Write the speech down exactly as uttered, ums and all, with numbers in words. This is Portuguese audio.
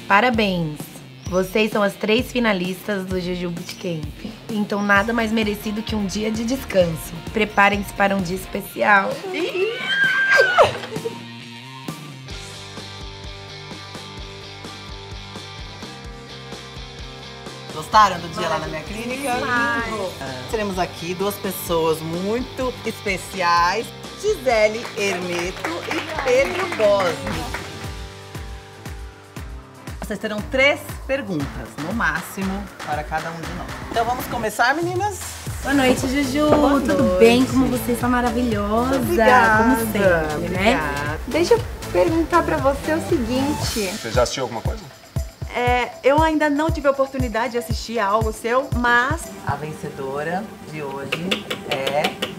Parabéns! Vocês são as três finalistas do Juju Bootcamp. Então nada mais merecido que um dia de descanso. Preparem-se para um dia especial. Gostaram do dia lá na minha clínica? Sim. Teremos aqui duas pessoas muito especiais, Gisele Hermeto e Pedro Bosni. Vocês terão três perguntas, no máximo, para cada um de nós. Então vamos começar, meninas? Boa noite, Juju. Boa Tudo noite. bem? Como vocês são maravilhosa. Obrigada. Como sempre, né? Obrigada. Deixa eu perguntar pra você o seguinte. Você já assistiu alguma coisa? É, eu ainda não tive a oportunidade de assistir a algo seu, mas A vencedora de hoje é